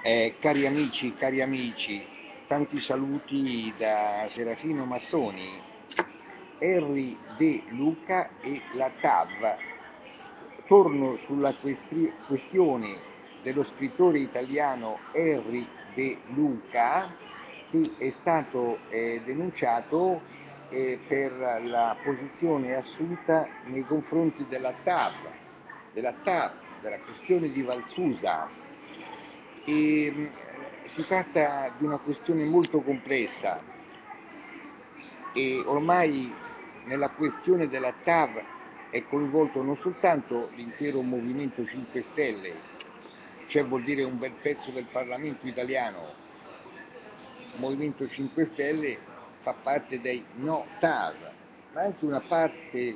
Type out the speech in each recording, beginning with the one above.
Cari amici, tanti saluti da Serafino Massoni, Henry De Luca e la TAV. Torno sulla questione dello scrittore italiano Henry De Luca, che è stato denunciato per la posizione assunta nei confronti della questione di Valsusa. Si tratta di una questione molto complessa e ormai nella questione della TAV è coinvolto non soltanto l'intero Movimento 5 Stelle, cioè vuol dire un bel pezzo del Parlamento italiano. Il Movimento 5 Stelle fa parte dei no TAV, ma anche una parte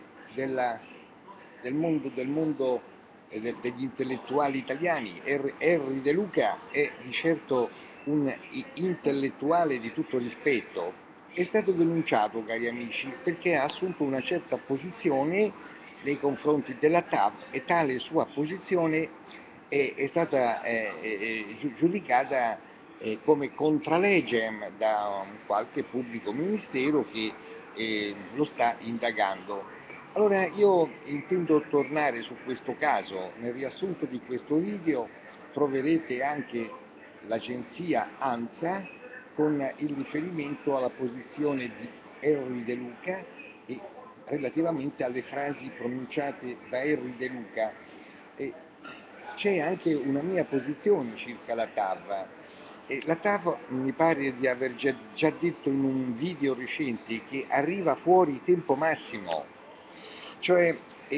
del mondo degli intellettuali italiani. Henry De Luca è di certo un intellettuale di tutto rispetto. È stato denunciato, cari amici, perché ha assunto una certa posizione nei confronti della TAV e tale sua posizione è stata giudicata come contralegem da qualche pubblico ministero che lo sta indagando. Allora io intendo tornare su questo caso. Nel riassunto di questo video troverete anche l'agenzia ANSA con il riferimento alla posizione di Henry De Luca e relativamente alle frasi pronunciate da Henry De Luca. E c'è anche una mia posizione circa la TAV. La TAV mi pare di aver già detto in un video recente che arriva fuori tempo massimo, cioè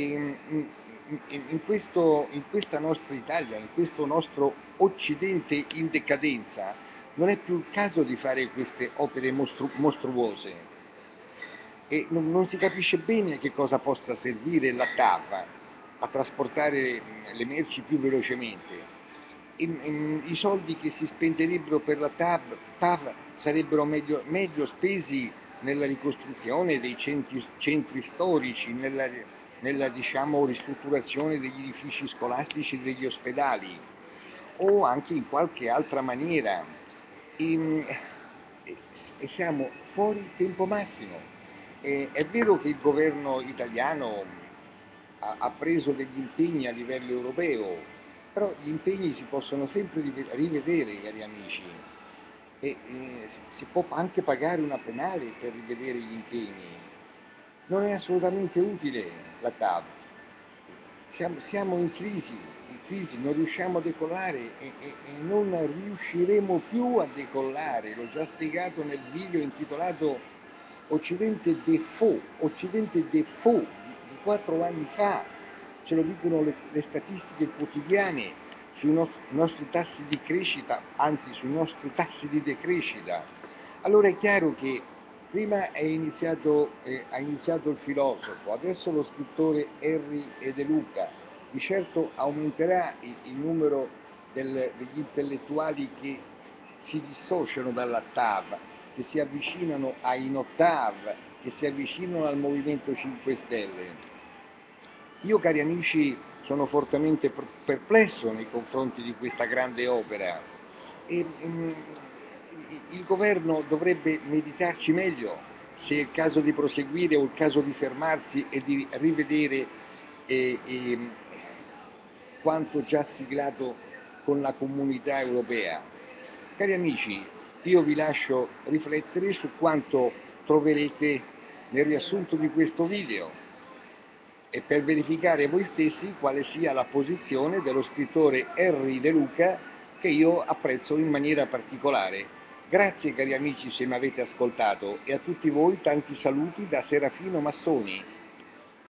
in questa nostra Italia, in questo nostro Occidente in decadenza, non è più il caso di fare queste opere mostruose e non si capisce bene che cosa possa servire la TAV a trasportare le merci più velocemente. I soldi che si spenderebbero per la TAV sarebbero meglio spesi nella ricostruzione dei centri storici, nella diciamo, ristrutturazione degli edifici scolastici e degli ospedali o anche in qualche altra maniera. E, e siamo fuori tempo massimo. È vero che il governo italiano ha preso degli impegni a livello europeo, però gli impegni si possono sempre rivedere, cari amici, si può anche pagare una penale per rivedere gli impegni. Non è assolutamente utile la TAV. Siamo in crisi, non riusciamo a decollare e non riusciremo più a decollare. L'ho già spiegato nel video intitolato Occidente Default di 4 anni fa. Ce lo dicono le statistiche quotidiane sui nostri tassi di crescita, anzi sui nostri tassi di decrescita. Allora è chiaro che prima ha iniziato il filosofo, adesso lo scrittore Henry De Luca. Di certo aumenterà il numero degli intellettuali che si dissociano dalla TAV, che si avvicinano ai Notav, che si avvicinano al Movimento 5 Stelle. Io, cari amici, sono fortemente perplesso nei confronti di questa grande opera e il governo dovrebbe meditarci meglio se è il caso di proseguire o il caso di fermarsi e di rivedere eh, eh, quanto già siglato con la comunità europea. Cari amici, io vi lascio riflettere su quanto troverete nel riassunto di questo video e per verificare voi stessi quale sia la posizione dello scrittore Henry De Luca, che io apprezzo in maniera particolare. Grazie cari amici se mi avete ascoltato e a tutti voi tanti saluti da Serafino Massoni.